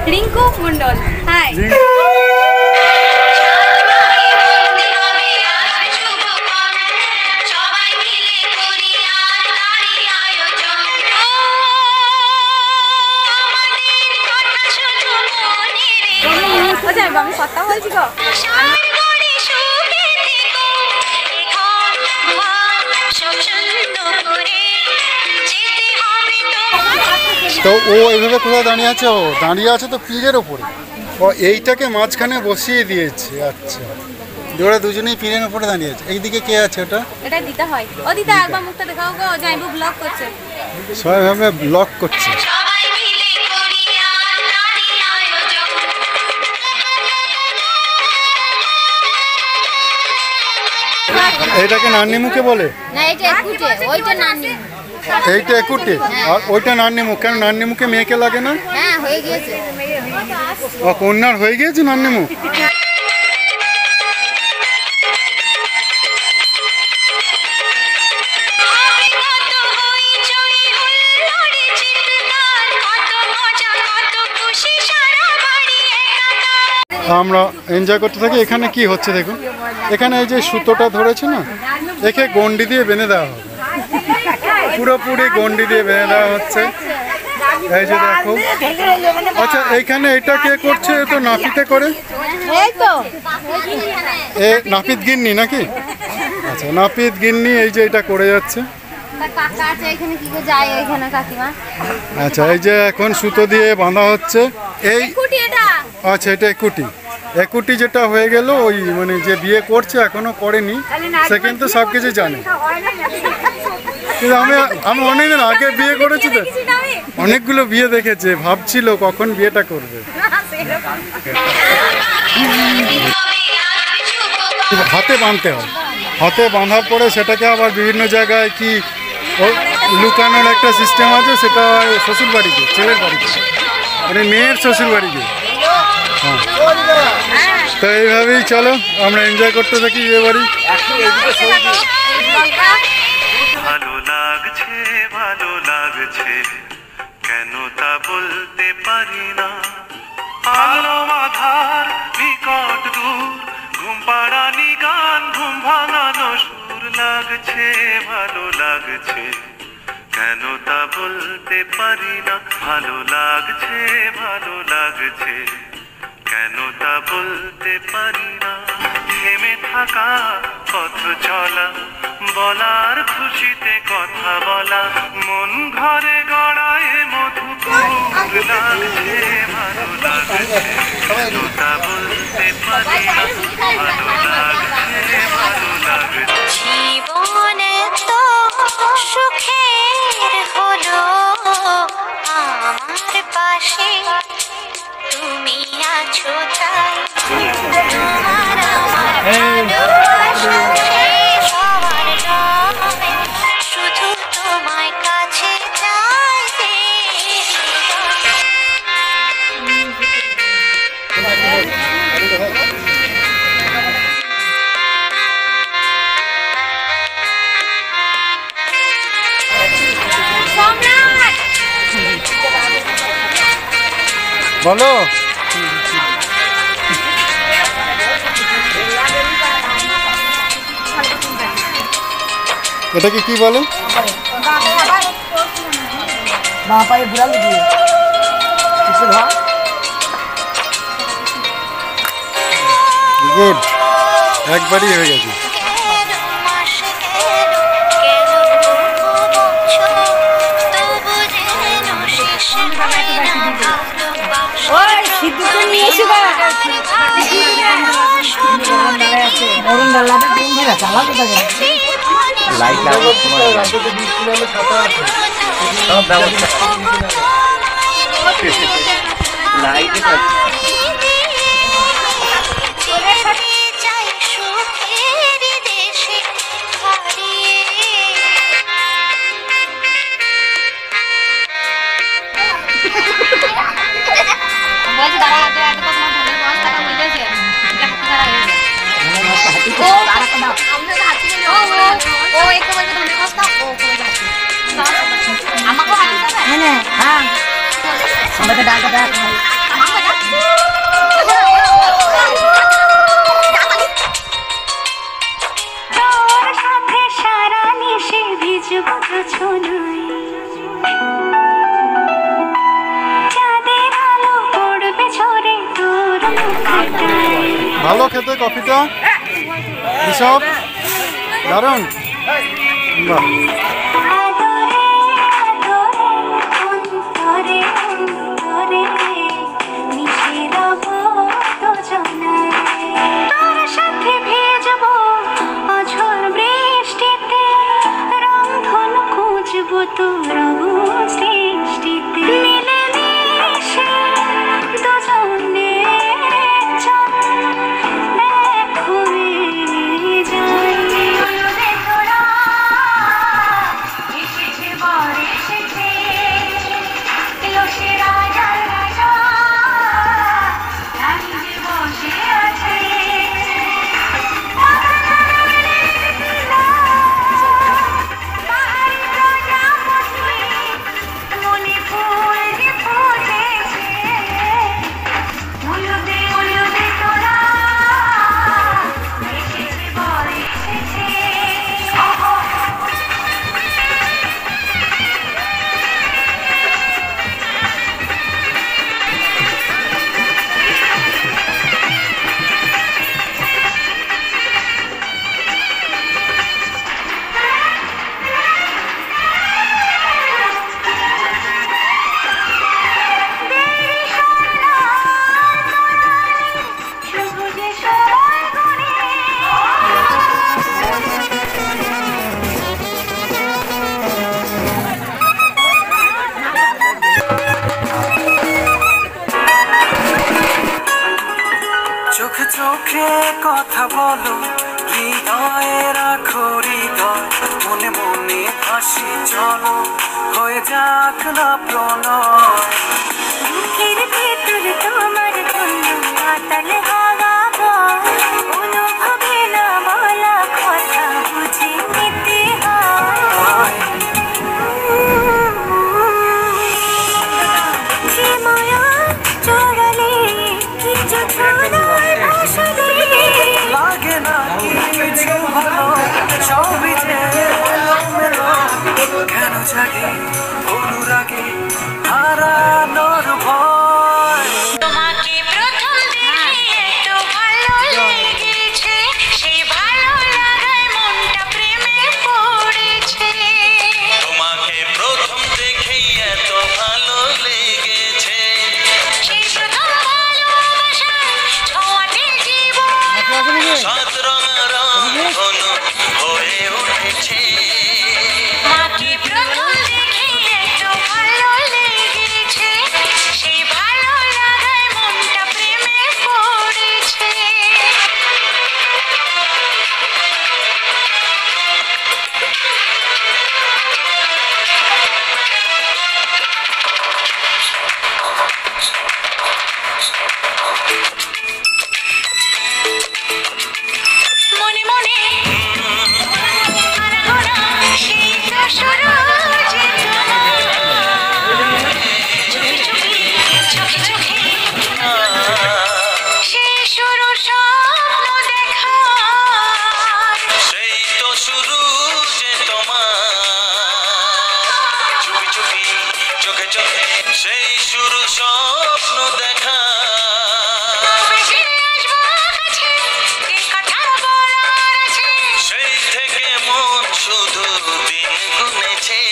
Rinku Mondal. High. আমি কথা বলছি গো। তো ও এইভাবে কোথায় দাঁড়িয়ে আছে? ও দাঁড়িয়ে আছে তো পীরের ওপরে, ও এইটাকে মাঝখানে বসিয়ে দিয়েছে। আচ্ছা, ওরা দুজনেই পীরের ওপরে দাঁড়িয়ে আছে। এইদিকে কে আছে? ওটা এটা দিতে হয়। ও দিদা একবার মুখটা দেখাও গো, যাইবো ব্লগ করছে। সবাই ভাবে ব্লগ করছে। এইটাকে নান্নিমুখে বলে না, এটা একুটে, ওইটা নান্নি। এইটা একুটে আর ওইটা নান্নিমুখ। কেন নান্নিমুখে মেয়েকে লাগে না? হ্যাঁ, হয়ে গিয়েছে। ও কন্যার হয়ে গিয়েছে নান্নিমুখ। আমরা এনজয় করতে থাকি। এখানে কি হচ্ছে দেখুন, এখানে এই যে সুতোটা ধরেছে না, একে গন্ডি দিয়ে বেঁধে দেওয়া হবে, পুরোপুরি গন্ডি দিয়ে বেঁধে দেওয়া হচ্ছে। এই যে দেখো। আচ্ছা, এইখানে এটা কে করছে? এ তো নাপিতে করে। এ নাপিত গিন্নি নাকি? আচ্ছা, নাপিত গিন্নি এই যে এটা করে যাচ্ছে। আচ্ছা, এই যে এখন সুতো দিয়ে বাঁধা হচ্ছে। এই আচ্ছা, এটা একুটি। একুটি যেটা হয়ে গেল, ওই মানে যে বিয়ে করছে এখনো করেনি সে কিন্তু সব কিছু জানে। কিন্তু আমি অনেকদিন আগে বিয়ে করেছি তো, অনেকগুলো বিয়ে দেখেছে, ভাবছিল কখন বিয়েটা করবে। হাতে বাঁধতে হয়, হাতে বাঁধার পরে সেটাকে আবার বিভিন্ন জায়গায় কি লুকানোর একটা সিস্টেম আছে, সেটা শ্বশুর বাড়িতে, ছেলের বাড়িতে, মানে মেয়ের শ্বশুর বাড়িতে। হ্যাঁ, তো এইভাবেই চলো আমরা এনজয় করতে থাকি বিয়ে বাড়ি। ভালো লাগছে, ভালো লাগছে, কেন তা বলতে পারি না। আলো মাধার নিকট দূর, ঘুম পাড়ানি গান, ঘুম ভাঙানো সুর লাগছে, ভালো লাগছে, কেন তা বলতে পারি না। ভালো লাগছে, ভালো লাগছে, কেন তা বলতে পারি না। থেমে থাকা পথ চলা, বলার খুশিতে কথা বলা, মন ঘরে গড়ায় মধুপুর লাগছে, ভালো লাগছে, কেন তা বলতে পারি না। ভালো লাগছে, ভালো লাগছে। জীবনে তো সুখের হলো আমার পাশে, তুমি আছো তাই, তোমার আমার ভালোবাসা শেষ হওয়ার নয়, শুধু তোমায় কাছে চাইতে। বলো, এটাকে কি বলে? গুড, একবারই হয়ে গেছে। লাইট লাগানোর সময় লাইট আমাকে খুঁজবো জোছনায় চাঁদের আলো পড়বে ঝরে তোর মুখটায় ভালো খেতে কফিটা ঋষভ, দারুণ। বাহ, আদরে আদরে অন্তরে অন্তরে মিশে রব দুজনায় তোর সাথে ভিজবো অঝোর বৃষ্টিতে রংধনু খুঁজবো তোর সৃষ্টিতে মিলে মিশে দুজনে চল এক হয়ে যাই তোরা এসেছে বর এসেছে এলো সে রাজার রাজা রানী যে বসে আছে বাহারি প্রজাপতি মনে ফুল যে ফুটেছে উলুদে উলুদে তোরা এসেছে বর এসেছে সবুজে সবার ঘরে চোখে চোখে কথা বলো হৃদয়ে রাখো হৃদয় মনে মনে হাসি চলো হয়ে যাক না প্রণয় বুকের ভেতর তোমার জন্য মাতাল হাওয়া বয় অনুভবে না বলা কথা বুঝে নিতে হয় যে মায়া চড়ালে কিছু ধরার ভাষালে লাগে না কিছু ভালো সবই যে এলোমেলো। কেন জাগে অনুরাগে হারানোর ভয় তোমাকে প্রথম দেখে এত ভালো লেগেছে সেই ভালো লাগায় মনটা প্রেমে পড়েছে তোমাকে প্রথম দেখেই এত ভালো লেগেছে সেই প্রথম ভালোবাসায় ছোঁয়াতে জীবন সাত রঙারং ঘন হয়ে উঠেছে মাকে প্রথম দেখে এত ভালো লেগেছে সেই ভালো লাগায় মনটা প্রেমে পড়েছে মনে মনে আনাগোনা সেই তো শুরু চেতনা চোখে চোখে চোখে চোখে সেই শুরু স্বপ্ন দেখার সেই তো শুরু যে তোমার চুপি চুপি চোখে চোখে সেই শুরু স্বপ্ন দেখা কবে যে আসবো কাছে এ কথা বলার আছে সেই থেকে মন শুধু দিন গুনেছে